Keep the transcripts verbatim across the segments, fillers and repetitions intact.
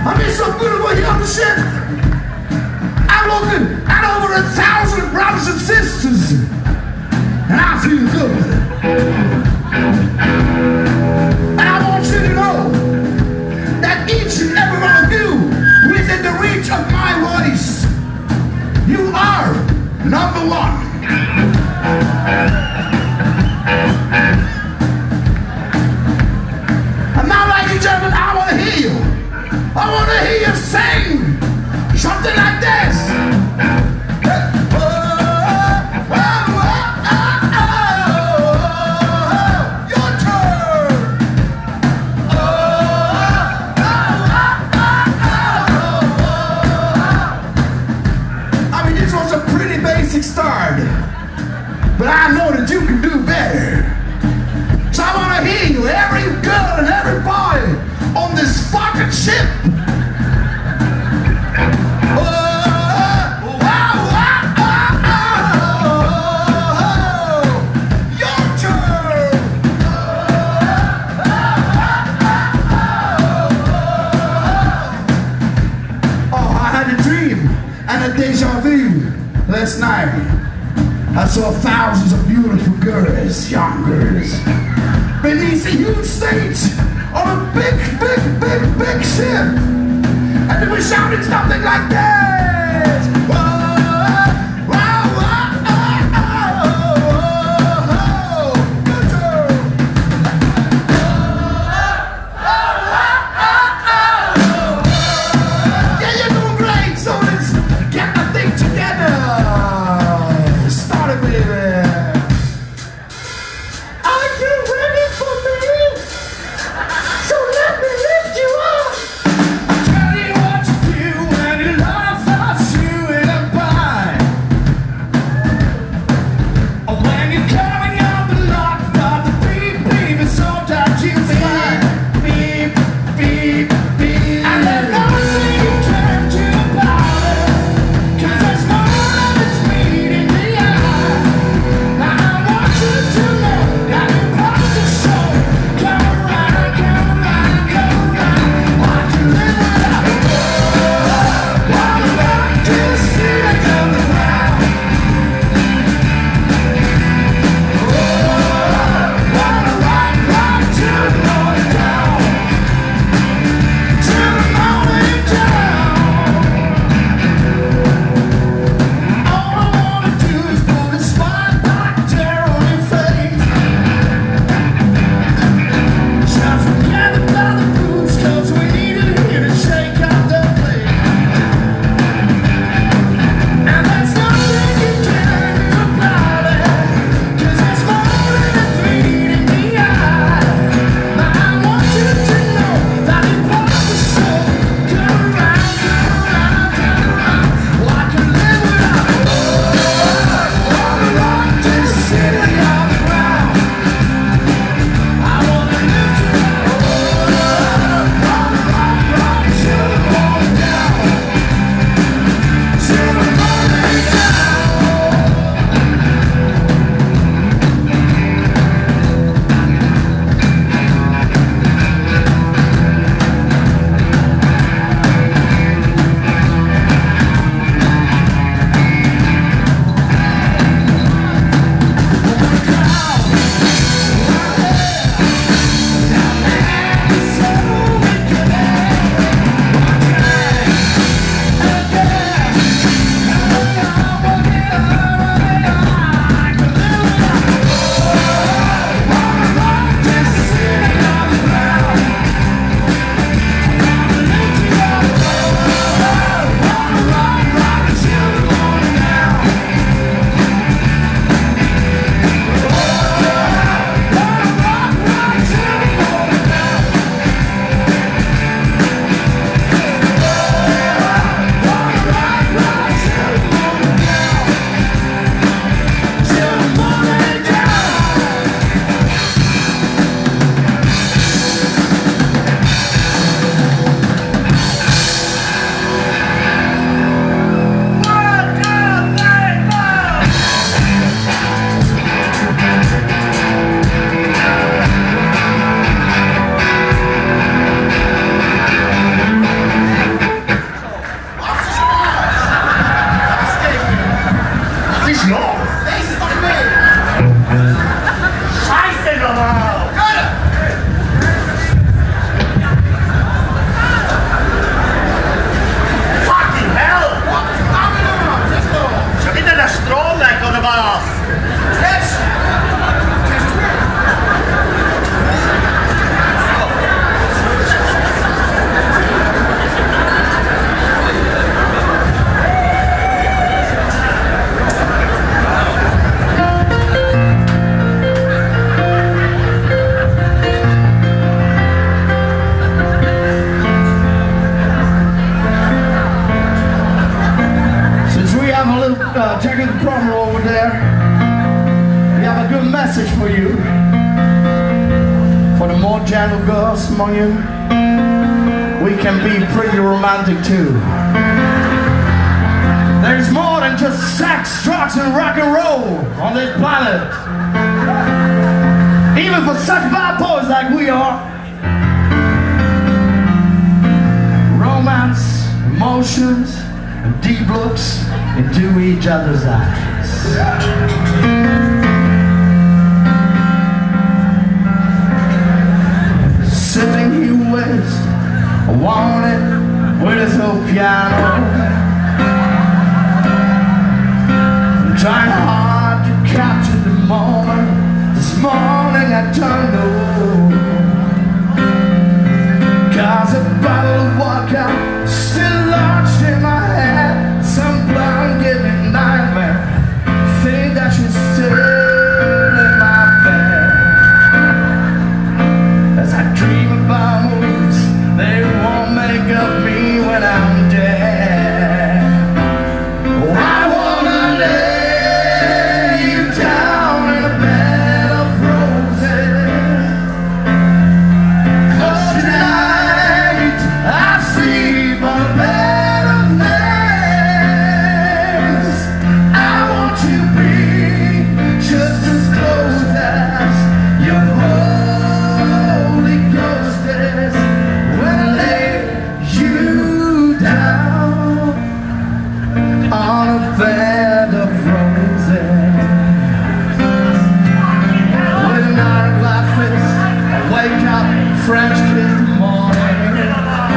I'm in so beautiful here on the ship. I'm looking at over a thousand brothers and sisters, and I feel good. And I want you to know that each and every one of you who is in the reach of my voice, you are number one. And now, ladies and gentlemen, I want to hear you. I want to hear you sing something like this. Oh, oh, oh, oh, oh, your turn. Oh, oh, oh, oh, oh. I mean, this was a pretty basic start, but I know that you can do better. So I want to hear you, every girl and every boy on this fucking ship. Oh, oh, oh, oh, oh, your turn. Oh, I had a dream and a deja vu last night. I saw thousands of beautiful girls, young girls, beneath a huge stage on a big, big, big, big ship. And they were shouting something like this. Whoa, whoa, whoa, oh, oh, oh, good girl. Yeah, you're doing great, so let's get the thing together. Start it, baby. Are you ready for me? So let me lift you up. Tell you what to do and you love piano girls among you, we can be pretty romantic too. There's more than just sex, drugs, and rock and roll on this planet. Even for such bad boys like we are. Romance, emotions, and deep looks into each other's eyes. Sitting here west, I want it with his old piano. Trying hard to capture the moment. This morning I don't know, 'cause a bottle of vodka still lodged in my head. Some blind giving nightmare think that she's still in my bed. As I dream about movies they won't make of me when I'm dead. Oh, I wanna live French kiss in the morning.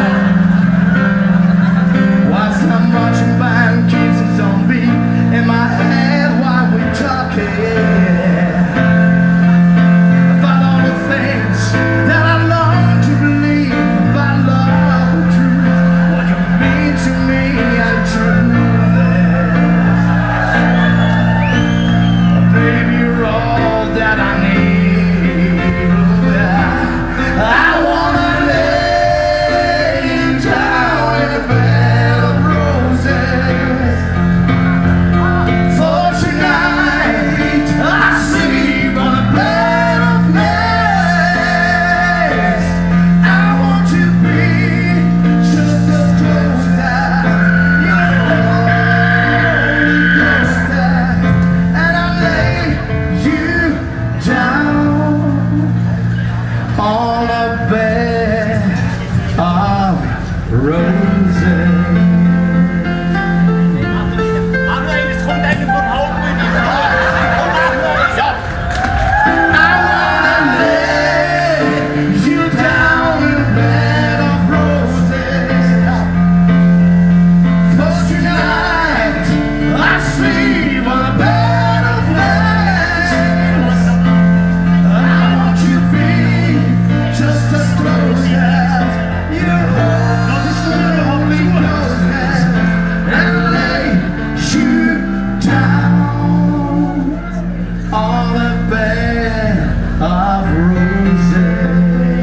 Watch how much a band keeps its own beat in my head while we're talking about all the things that I long to believe about love and truth. What you mean to me and truth is, baby, you're all that I need. I wanna lay down in a bed of roses. For tonight I sleep on a bed of nails. I want to be just as close as your Holy Ghost, and I lay you down on a bed of roses. I wanna lay you down in a bed of roses. For tonight I sleep on a bed of nails. I want you to be just as close as your Holy Ghost, and lay you down on a bed of roses.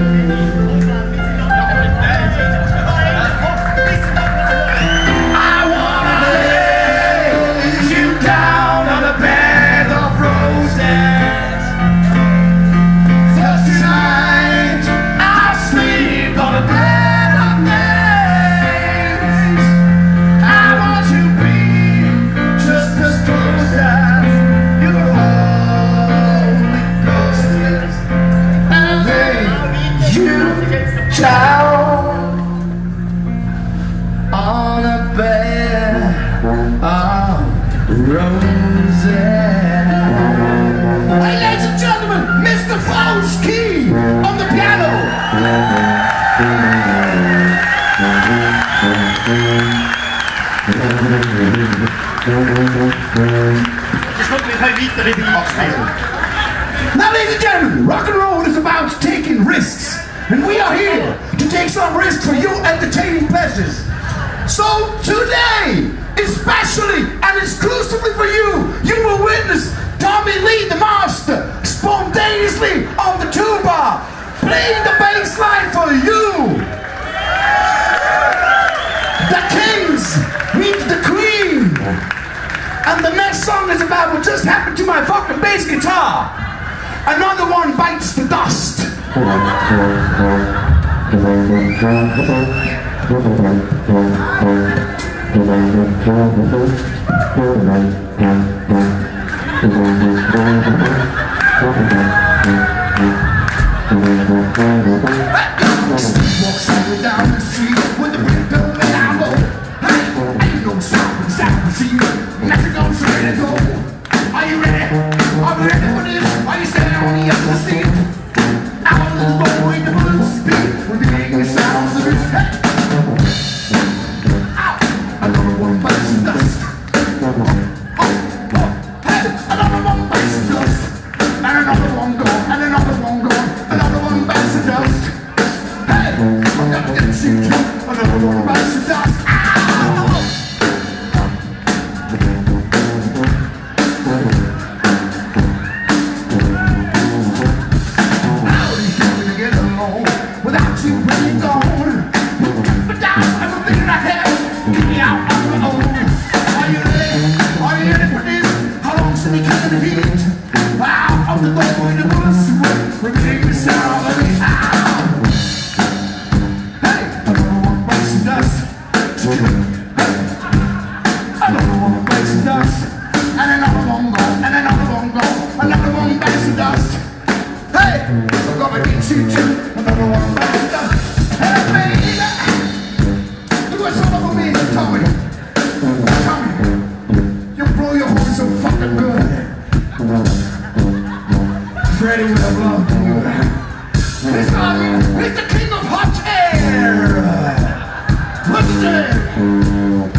I wanna lay you down on a bed of roses. For tonight I sleep on a bed of nails. I want to be just as close as your Holy Ghost is, and lay you down on a bed of roses. Hey, ladies and gentlemen, Mister Fowlski on the piano. Now, ladies and gentlemen, rock and roll is about taking risks, and we are here to take some risks for your entertaining pleasures. So today, especially and exclusively for you, you will witness Tommy Lee the Master spontaneously on the tuba, playing the bass line for you. The Kings means the Queen. And the next song is about what just happened to my fucking bass guitar. Another one bites the dust Walks all the way down the street with the big bill and I low. Hey, ain't no stopping, stopping, see you. Nothing goes ready to go. Are you ready? Are you ready for this? Are you standing on the other seat? Out on the road with the bullets speed. With the angry sounds of it. Hey! Ow! Another one bites the dust. Oh, oh, hey! Another one bites the dust. And another one gone. And another one gone. Another one bites the dust. Hey! I gotta get to you. Another one bites the dust. Ow! Without you being gone, you took me down, everything that I had, get me out on my own. Are you ready? Are you ready for this? How long till we can the heat? Out of the door in the bullets, we're making the sound of it. Ow! Hey, another one bites the dust. Hey, another one bites the dust. And another one gone, and another one gone, another one bites the dust. Hey, we're gonna get you too. Another one bites the dust. Hey, baby, do a solo for me, Tommy. Tommy, you blow your horn so fucking good. Freddie would have loved you. He's, um, he's the king of hot air. Listen.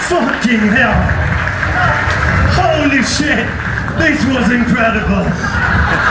Fucking hell. Holy shit. This was incredible.